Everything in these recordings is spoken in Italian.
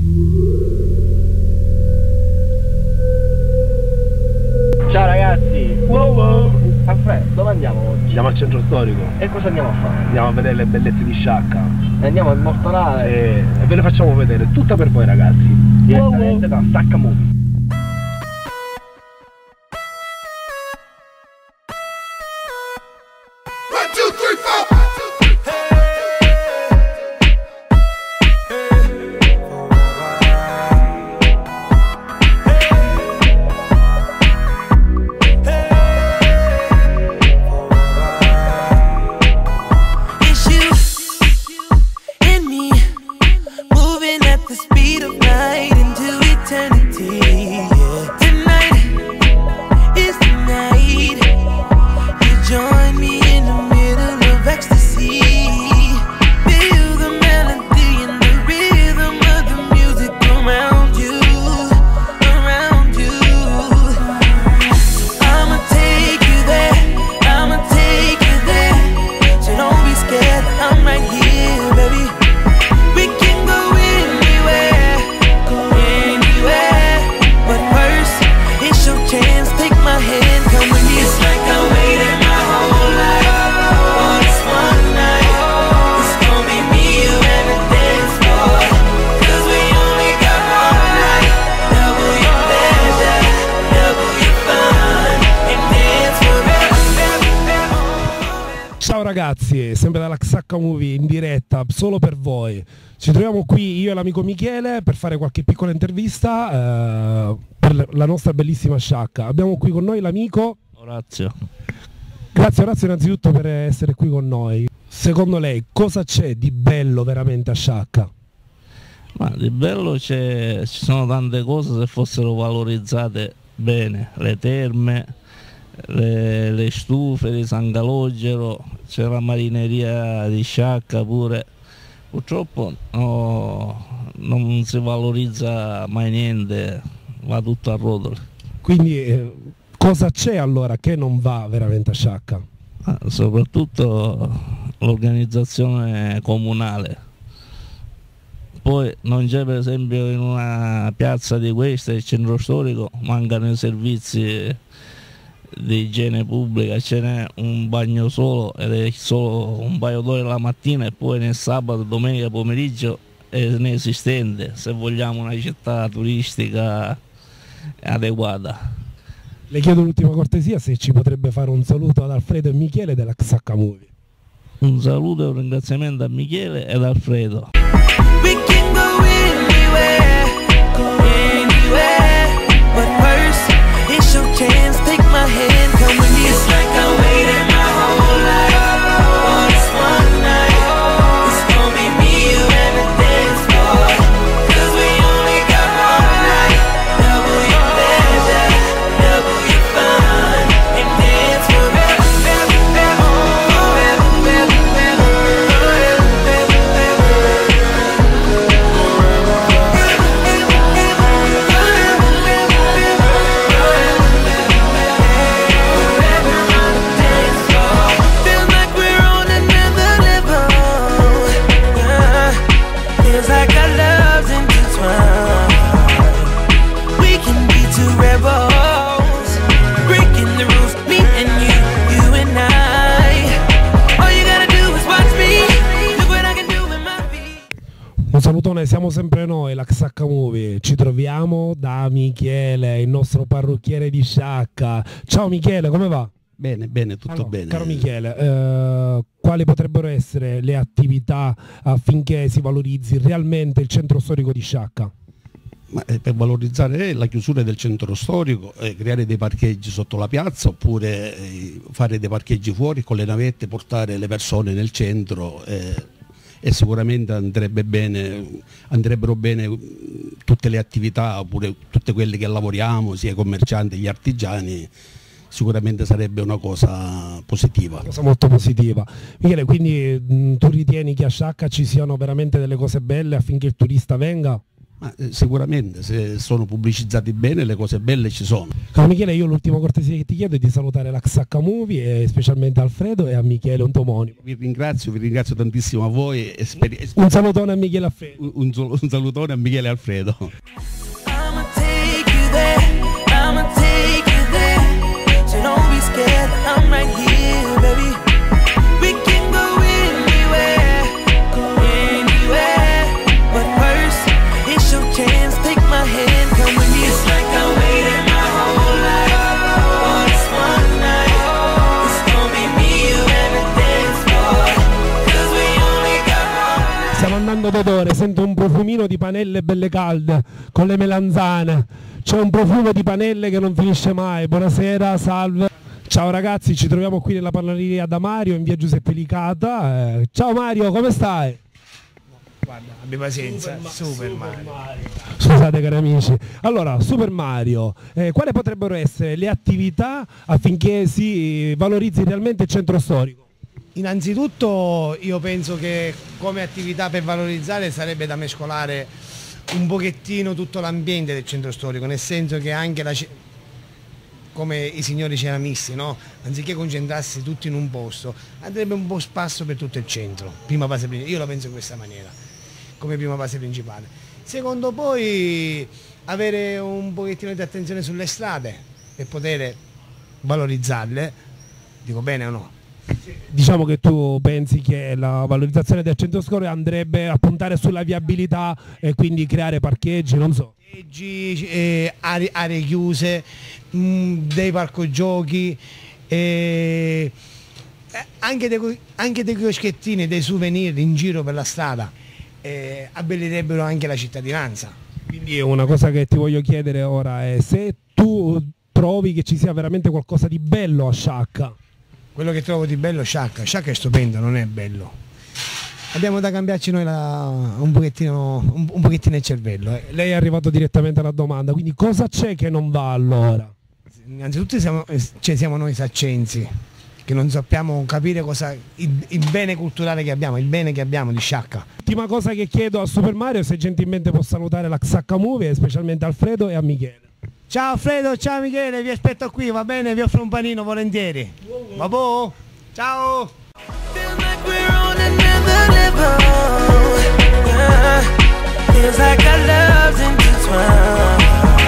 Ciao ragazzi! Wow wow! Alfredo, dove andiamo oggi? Andiamo al centro storico. E cosa andiamo a fare? Andiamo a vedere le bellezze di Sciacca. E andiamo a immortalare. E ve le facciamo vedere, tutta per voi ragazzi. Direttamente da Sciacca Movie. Ciao ragazzi, sempre dalla Sciacca Movie in diretta solo per voi. Ci troviamo qui io e l'amico Michele per fare qualche piccola intervista per la nostra bellissima Sciacca. Abbiamo qui con noi l'amico Orazio. Grazie Orazio innanzitutto per essere qui con noi. Secondo lei cosa c'è di bello veramente a Sciacca? Ma di bello ci sono tante cose se fossero valorizzate bene, le terme, le stufe di San Calogero, c'è la marineria di Sciacca pure. Purtroppo non si valorizza mai niente, va tutto a rotoli. Quindi cosa c'è allora che non va veramente a Sciacca? Soprattutto l'organizzazione comunale. Poi non c'è, per esempio, in una piazza di questa, il centro storico, mancano i servizi di igiene pubblica, ce n'è un bagno solo ed è solo un paio d'ore la mattina e poi nel sabato, domenica pomeriggio è inesistente se vogliamo una città turistica adeguata. Le chiedo l'ultima cortesia se ci potrebbe fare un saluto ad Alfredo e Michele della Sciacca Movie. Un saluto e un ringraziamento a Michele ed Alfredo. Take my hand, come with me. It's like I waited my whole life for this one night. It's gonna be me, you, and the dance floor. 'Cause we only got one night. Double your pleasure, double your fun, and dance forever, forever, forever, forever, Un salutone, siamo sempre noi, la Sciacca Movie. Ci troviamo da Michele, il nostro parrucchiere di Sciacca. Ciao Michele, come va? Bene, bene, tutto bene. Caro Michele, quali potrebbero essere le attività affinché si valorizzi realmente il centro storico di Sciacca? Ma per valorizzare la chiusura del centro storico, creare dei parcheggi sotto la piazza oppure fare dei parcheggi fuori con le navette, portare le persone nel centro e sicuramente andrebbero bene tutte le attività, oppure tutte quelle che lavoriamo, sia i commercianti che gli artigiani. Sicuramente sarebbe una cosa positiva. Una cosa molto positiva. Michele, quindi tu ritieni che a Sciacca ci siano veramente delle cose belle affinché il turista venga? Ma, sicuramente se sono pubblicizzati bene le cose belle ci sono. Caro Michele, io l'ultima cortesia che ti chiedo è di salutare la XH Movie e specialmente Alfredo e a Michele, un tuo omonimo. Vi ringrazio tantissimo a voi. Un salutone a Michele Alfredo. Un salutone a Michele e Alfredo. I'ma take you there, I'ma take you there. So don't be scared, I'm right here, baby. We can go anywhere, but first, it's your chance, take my hand, come with me. It's like I waited my whole life for this one night. It's gonna be me, you and the dance floor, 'cause we only got one. Stiamo andando d'odore, sento un profumino di panelle belle calde con le melanzane. C'è un profumo di panelle che non finisce mai. Buonasera, salve. Ciao ragazzi, ci troviamo qui nella panaderia da Mario in via Giuseppe Licata. Ciao Mario, come stai? Guarda, abbi pazienza, Super Mario. Scusate cari amici. Allora, Super Mario, quali potrebbero essere le attività affinché si valorizzi realmente il centro storico? Innanzitutto io penso che come attività per valorizzare sarebbe da mescolare un pochettino tutto l'ambiente del centro storico, nel senso che anche come i signori ceramisti, no? Anziché concentrarsi tutti in un posto, andrebbe un po' spasso per tutto il centro, prima base principale. Io la penso in questa maniera, come prima base principale. Secondo, poi avere un pochettino di attenzione sulle strade per poter valorizzarle, dico bene o no? Diciamo che tu pensi che la valorizzazione del centro storico andrebbe a puntare sulla viabilità e quindi creare parcheggi, non so. Aree chiuse, dei parco giochi, anche dei chioschettini, dei souvenir in giro per la strada, abbellirebbero anche la cittadinanza. Quindi una cosa che ti voglio chiedere ora è se tu trovi che ci sia veramente qualcosa di bello a Sciacca. Quello che trovo di bello Sciacca è stupendo, non è bello. Abbiamo da cambiarci noi un pochettino il cervello. Lei è arrivato direttamente alla domanda, quindi cosa c'è che non va allora? Innanzitutto siamo noi saccensi, che non sappiamo capire il bene culturale che abbiamo, il bene che abbiamo di Sciacca. L'ultima cosa che chiedo a Super Mario è se gentilmente può salutare la XH Movie, specialmente Alfredo e a Michele. Ciao Alfredo, ciao Michele, vi aspetto qui, va bene? Vi offro un panino volentieri. Vabbè, ciao! Feels like we're on another level. Yeah. Feels like our love's intertwined.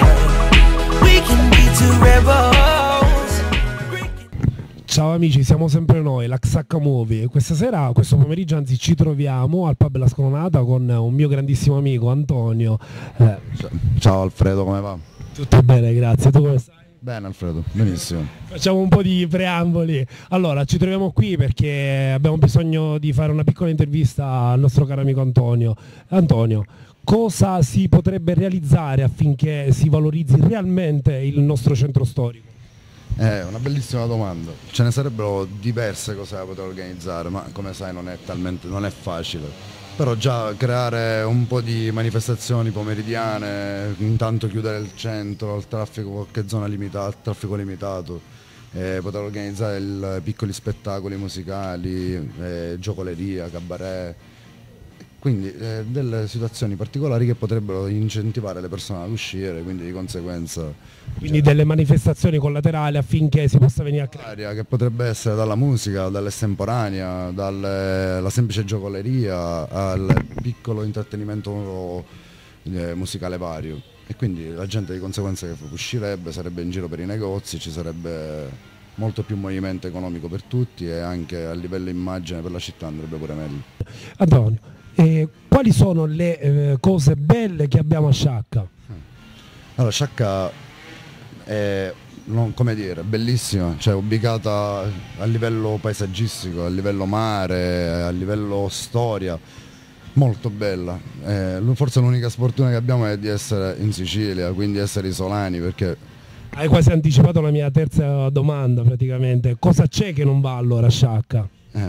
We can be two rebels. Ciao amici, siamo sempre noi, la XH Movie. Questa sera, questo pomeriggio anzi, ci troviamo al Pub La Scolonata con un mio grandissimo amico Antonio. Ciao Alfredo, come va? Tutto bene, grazie. Tu come stai? Bene Alfredo, benissimo. Facciamo un po' di preamboli. Allora, ci troviamo qui perché abbiamo bisogno di fare una piccola intervista al nostro caro amico Antonio. Antonio, cosa si potrebbe realizzare affinché si valorizzi realmente il nostro centro storico? È una bellissima domanda. Ce ne sarebbero diverse cose da poter organizzare, ma come sai non è facile. Però già creare un po' di manifestazioni pomeridiane, intanto chiudere il centro al traffico, qualche zona limitata, al traffico limitato, poter organizzare piccoli spettacoli musicali, giocoleria, cabaret, quindi delle situazioni particolari che potrebbero incentivare le persone ad uscire, quindi di conseguenza... Quindi delle manifestazioni collaterali affinché si possa venire a creare. Che potrebbe essere dalla musica, dall'estemporanea, dalla semplice giocoleria al piccolo intrattenimento musicale vario. E quindi la gente di conseguenza che uscirebbe, sarebbe in giro per i negozi, ci sarebbe molto più movimento economico per tutti e anche a livello immagine per la città andrebbe pure meglio. Antonio, quali sono le cose belle che abbiamo a Sciacca? Allora, Sciacca è, come dire, bellissima, cioè ubicata a livello paesaggistico, a livello mare, a livello storia, molto bella. Forse l'unica sfortuna che abbiamo è di essere in Sicilia, quindi essere isolani, perché... Hai quasi anticipato la mia terza domanda praticamente. Cosa c'è che non va allora a Sciacca?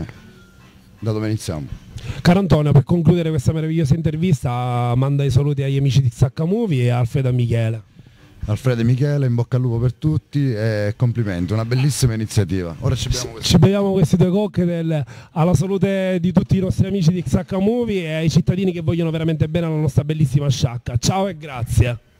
Da dove iniziamo? Caro Antonio, per concludere questa meravigliosa intervista, manda i saluti agli amici di XH Movie e a Alfredo e Michele. Alfredo e Michele, in bocca al lupo per tutti e complimenti, una bellissima iniziativa. Ora ci beviamo questi due cocktail alla salute di tutti i nostri amici di Xacca Movie e ai cittadini che vogliono veramente bene alla nostra bellissima sciacca. Ciao e grazie.